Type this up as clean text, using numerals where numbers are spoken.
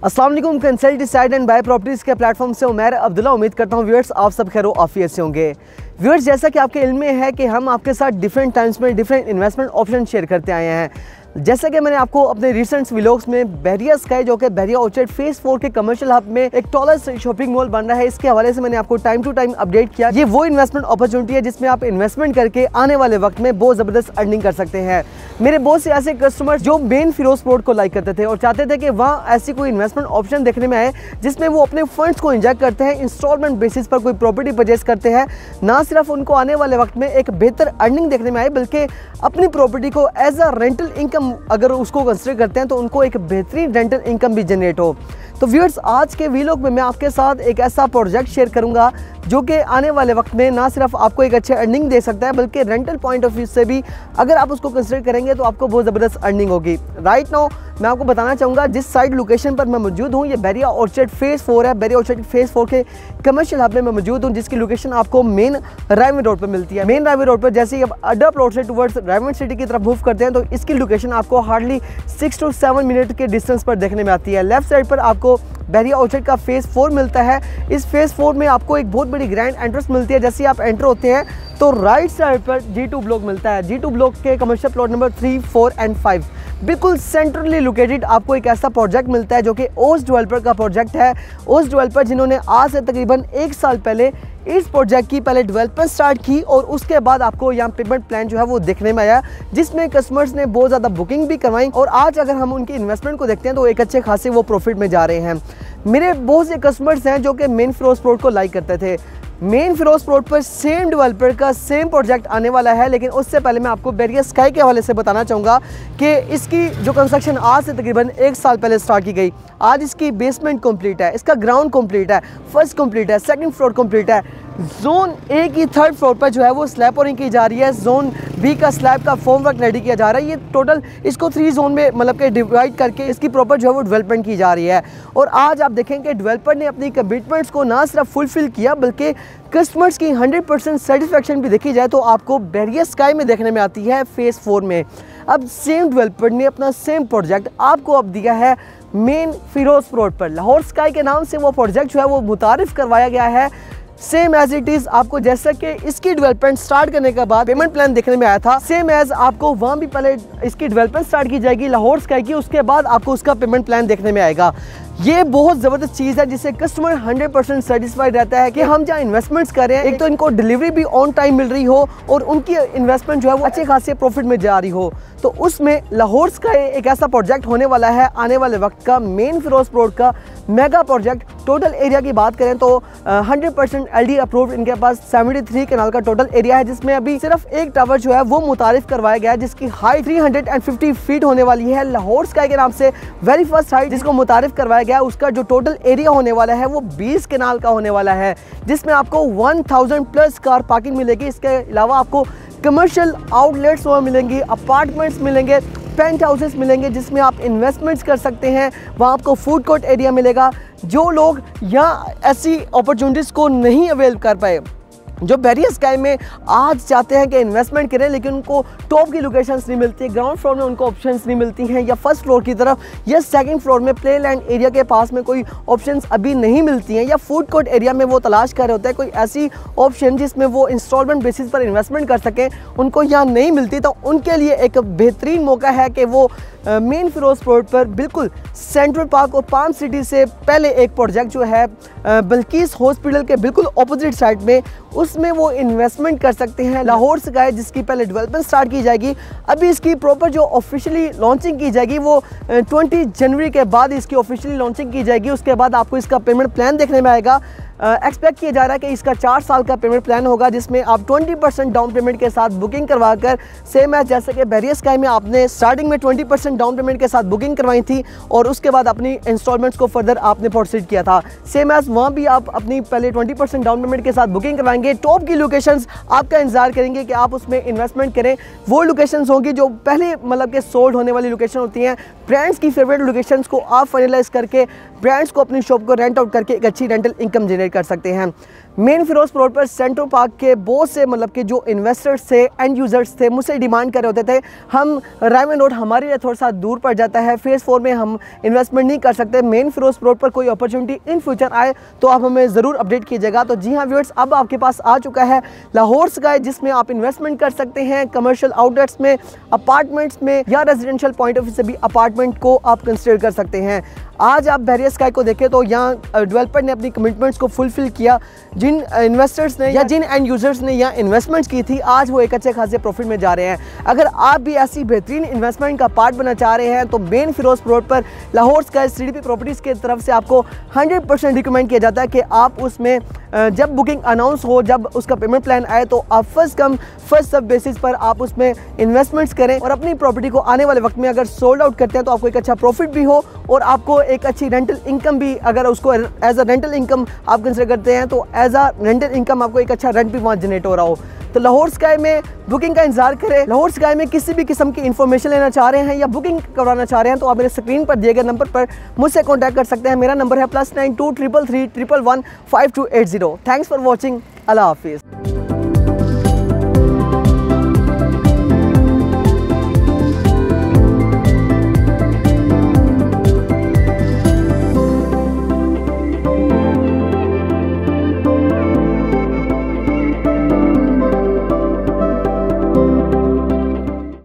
अस्सलाम वालेकुम। Consult decide and buy properties के प्लेटफॉर्म से उमैर अब्दुल्ला उम्मीद करता हूँ व्यूअर्स आप सब खैर आफियत से होंगे। व्यूअर्स, जैसा कि आपके इल्म में है कि हम आपके साथ डिफरेंट टाइम्स में डिफरेंट इन्वेस्टमेंट ऑप्शन शेयर करते आए हैं। जैसा कि मैंने आपको अपने रिसेंट व्लॉग्स में बहरिया स्काई जो कि बहरिया ऑर्चर्ड फेज 4 के कमर्शियल हब में एक टॉलेस्ट शॉपिंग मॉल बन रहा है, इसके हवाले से मैंने आपको टाइम टू टाइम अपडेट किया। ये वो इन्वेस्टमेंट अपॉर्चुनिटी है जिसमें आप इन्वेस्टमेंट करके आने वाले वक्त में बहुत ज़बरदस्त अर्निंग कर सकते हैं। मेरे बहुत से ऐसे कस्टमर्स जो मेन फिरोज रोड को लाइक करते थे और चाहते थे कि वहाँ ऐसी कोई इन्वेस्टमेंट ऑप्शन देखने में आए जिसमें वो अपने फंड्स को इंजेक्ट करते हैं, इंस्टॉलमेंट बेसिस पर कोई प्रॉपर्टी परचेज करते हैं। ना सिर्फ उनको आने वाले वक्त में एक बेहतर अर्निंग देखने में आए बल्कि अपनी प्रॉपर्टी को एज अ रेंटल इनकम अगर उसको कंसिडर करते हैं तो उनको एक बेहतरीन रेंटल इनकम भी जनरेट हो। तो व्यूअर्स, आज के वीलॉग में मैं आपके साथ एक ऐसा प्रोजेक्ट शेयर करूंगा जो कि आने वाले वक्त में ना सिर्फ आपको एक अच्छे अर्निंग दे सकता है बल्कि रेंटल पॉइंट ऑफ व्यू से भी अगर आप उसको कंसिडर करेंगे तो आपको बहुत ज़बरदस्त अर्निंग होगी। राइट नाउ मैं आपको बताना चाहूँगा जिस साइड लोकेशन पर मैं मौजूद हूँ, ये बहरिया ऑर्चर्ड फेज 4 है। बहरिया ऑर्चर्ड फेज 4 के कमर्शियल हब में मैं मौजूद हूँ जिसकी लोकेशन आपको मेन रायवे रोड पर मिलती है। मेन रायवे रोड पर जैसे ही आप अड्डा प्लॉट से टुवर्ड्स रायवे सिटी की तरफ मूव करते हैं तो इसकी लोकेशन आपको हार्डली 6 to 7 मिनट के डिस्टेंस पर देखने में आती है। लेफ्ट साइड पर आपको बहरिया ऑर्चर्ड का फेज 4 मिलता है। इस फेज 4 में आपको एक बहुत बड़ी ग्रैंड एंट्रेंस मिलती है। जैसे आप एंटर होते हैं तो राइट साइड पर G2 ब्लॉक मिलता है। G2 ब्लॉक के कमर्शियल प्लॉट नंबर 3, 4 and 5 बिल्कुल सेंट्रली लोकेटेड आपको एक ऐसा प्रोजेक्ट मिलता है जो कि ओस डेवलपर का प्रोजेक्ट है। ओस डेवलपर जिन्होंने आज से तकरीबन 1 साल पहले इस प्रोजेक्ट की पहले डेवलपमेंट स्टार्ट की और उसके बाद आपको यहाँ पेमेंट प्लान जो है वो देखने में आया जिसमें कस्टमर्स ने बहुत ज़्यादा बुकिंग भी करवाई और आज अगर हम उनकी इन्वेस्टमेंट को देखते हैं तो एक अच्छे खासे वो प्रॉफिट में जा रहे हैं। मेरे बहुत से कस्टमर्स हैं जो कि मेन फिरोज प्लॉट को लाइक करते थे। मेन फिरोज प्लॉट पर सेम डेवलपर का सेम प्रोजेक्ट आने वाला है, लेकिन उससे पहले मैं आपको बहरिया स्काई के हवाले से बताना चाहूँगा कि इसकी जो कंस्ट्रक्शन आज से तकरीबन 1 साल पहले स्टार्ट की गई। आज इसकी बेसमेंट कंप्लीट है, इसका ग्राउंड कंप्लीट है, फर्स्ट कंप्लीट है, सेकंड फ्लोर कंप्लीट है। जोन ए की 3rd फ्लोर पर जो है वो स्लैब पोरिंग की जा रही है। जोन बी का स्लैब का फॉर्मवर्क रेडी किया जा रहा है। ये टोटल इसको 3 जोन में मतलब कि डिवाइड करके इसकी प्रॉपर जो है वो डेवलपमेंट की जा रही है। और आज आप देखेंगे डेवलपर ने अपनी कमिटमेंट्स को ना सिर्फ फुलफिल किया बल्कि कस्टमर्स की 100% सेटिस्फेक्शन भी देखी जाए तो आपको बहरिया स्काई में देखने में आती है फेज 4 में। अब सेम डेवलपर ने अपना सेम प्रोजेक्ट आपको अब दिया है मेन फिरोज रोड पर। लाहौर स्काई के नाम से वो प्रोजेक्ट जो है वो मुतारिफ करवाया गया है सेम एज इट इज़। आपको जैसा कि इसकी डेवलपमेंट स्टार्ट करने के बाद पेमेंट प्लान देखने में आया था, सेम एज आपको वहाँ भी पहले इसकी डेवलपमेंट स्टार्ट की जाएगी लाहौर स्काई की, उसके बाद आपको उसका पेमेंट प्लान देखने में आएगा। ये बहुत ज़बरदस्त चीज़ है जिससे कस्टमर 100% सेटिस्फाइड रहता है कि हम जहाँ इन्वेस्टमेंट्स कर रहे हैं एक तो इनको डिलीवरी भी ऑन टाइम मिल रही हो और उनकी इन्वेस्टमेंट जो है वो अच्छे खासे प्रॉफिट में जा रही हो। तो उसमें लाहौर स्काई एक ऐसा प्रोजेक्ट होने वाला है आने वाले वक्त का मेन फिरोज प्लॉट का मेगा प्रोजेक्ट। टोटल एरिया की बात करें तो 100% LD अप्रूव्ड इनके पास 73 कनाल का टोटल एरिया है जिसमें अभी सिर्फ एक टावर जो है वो मुतारिफ करवाया गया है जिसकी हाइट 350 फीट होने वाली है। लाहौर स्काई के नाम से वेरी फर्स्ट हाइट जिसको मुतारिफ करवाया गया, उसका जो टोटल एरिया होने वाला है वो 20 कनाल का होने वाला है जिसमें आपको 1000 प्लस कार पार्किंग मिलेगी। इसके अलावा आपको कमर्शियल आउटलेट्स वहाँ मिलेंगी, अपार्टमेंट्स मिलेंगे, पेंट हाउसेस मिलेंगे जिसमें आप इन्वेस्टमेंट्स कर सकते हैं। वहाँ आपको फूड कोर्ट एरिया मिलेगा। जो लोग यहाँ ऐसी अपॉर्चुनिटीज़ को नहीं अवेल कर पाए, जो बहरिया स्काई में आज चाहते हैं कि इन्वेस्टमेंट करें लेकिन उनको टॉप की लोकेशंस नहीं मिलती, ग्राउंड फ्लोर में उनको ऑप्शंस नहीं मिलती हैं या फर्स्ट फ्लोर की तरफ या सेकंड फ्लोर में प्ले लैंड एरिया के पास में कोई ऑप्शंस अभी नहीं मिलती हैं या फूड कोर्ट एरिया में वो तलाश कर रहे होते हैं कोई ऐसी ऑप्शन जिसमें वो इंस्टॉलमेंट बेसिस पर इन्वेस्टमेंट कर सकें, उनको यहाँ नहीं मिलती। तो उनके लिए एक बेहतरीन मौका है कि वो मेन फिरोज रोड पर बिल्कुल सेंट्रल पार्क और पाम सिटी से पहले एक प्रोजेक्ट जो है बल्किस हॉस्पिटल के बिल्कुल ऑपोजिट साइड में, उसमें वो इन्वेस्टमेंट कर सकते हैं। लाहौर स्काई जिसकी पहले डेवलपमेंट स्टार्ट की जाएगी, अभी इसकी प्रॉपर जो ऑफिशियली लॉन्चिंग की जाएगी वो 20 जनवरी के बाद इसकी ऑफिशियली लॉन्चिंग की जाएगी। उसके बाद आपको इसका पेमेंट प्लान देखने में आएगा। एक्सपेक्ट किया जा रहा है कि इसका 4 साल का पेमेंट प्लान होगा जिसमें आप 20% डाउन पेमेंट के साथ बुकिंग करवा कर सेम एज जैसे कि बहरिया स्काई में आपने स्टार्टिंग में 20% डाउन पेमेंट के साथ बुकिंग करवाई थी और उसके बाद अपनी इंस्टॉलमेंट्स को फर्दर आपने प्रोसीड किया था, सेम एज वहाँ भी आप अपनी पहले 20% डाउन पेमेंट के साथ बुकिंग करवाएंगे। टॉप की लोकेशंस आपका इंतजार करेंगे कि आप उसमें इन्वेस्टमेंट करें। वो लोकेशंस होंगी जो पहले मतलब कि सोल्ड होने वाली लोकेशन होती हैं। ब्रांड्स की फेवरेट लोकेशंस को आप फाइनलाइज करके ब्रांड्स को अपनी शॉप को रेंट आउट करके एक अच्छी रेंटल इनकम जनरेट कर सकते हैं। मेन फिरोज प्लॉट पर सेंट्रल पार्क के बहुत से मतलब कि जो इन्वेस्टर्स थे, एंड यूजर्स थे, मुझसे डिमांड कर रहे होते थे हम रायमंड रोड हमारे लिए थोड़ा सा दूर पड़ जाता है, फेज़ 4 में हम इन्वेस्टमेंट नहीं कर सकते, मेन फिरोज प्लॉट पर कोई अपॉर्चुनिटी इन फ्यूचर आए तो आप हमें ज़रूर अपडेट कीजिएगा। तो जी हाँ व्यूअर्स, अब आपके पास आ चुका है लाहौर स्काई, जिसमें आप इन्वेस्टमेंट कर सकते हैं कमर्शियल आउटलेट्स में, अपार्टमेंट्स में या रेजिडेंशियल पॉइंट ऑफ व्यू से भी अपार्टमेंट को आप कंसिडर कर सकते हैं। आज आप बहरिया स्काई को देखें तो यहाँ डेवलपर ने अपनी कमिटमेंट्स को फुलफिल किया। जिन इन्वेस्टर्स ने या जिन एंड यूजर्स ने यहाँ इन्वेस्टमेंट्स की थी, आज वो एक अच्छे खासे प्रॉफिट में जा रहे हैं। अगर आप भी ऐसी बेहतरीन इन्वेस्टमेंट का पार्ट बनना चाह रहे हैं तो मेन फिरोज प्लॉट पर लाहौर स्काई CDP प्रॉपर्टीज़ की तरफ से आपको 100% रिकमेंड किया जाता है कि आप उसमें जब बुकिंग अनाउंस हो, जब उसका पेमेंट प्लान आए तो आप first come first serve basis पर आप उसमें इन्वेस्टमेंट्स करें और अपनी प्रॉपर्टी को आने वाले वक्त में अगर सोल्ड आउट करते हैं तो आपको एक अच्छा प्रॉफिट भी हो और आपको एक अच्छी रेंटल इनकम भी, अगर उसको एज अ रेंटल इनकम आप कंसिडर करते हैं तो एज अ रेंटल इनकम आपको एक अच्छा रेंट भी वहाँ जनरेट हो रहा हो। तो लाहौर स्काई में बुकिंग का इंतजार करें। लाहौर स्काई में किसी भी किस्म की इन्फॉर्मेशन लेना चाह रहे हैं या बुकिंग करवाना चाह रहे हैं तो आप मेरे स्क्रीन पर दिए गए नंबर पर मुझसे कॉन्टैक्ट कर सकते हैं। मेरा नंबर है +92 333 111 5280। Thanks for watching. अल्लाह हाफिज़।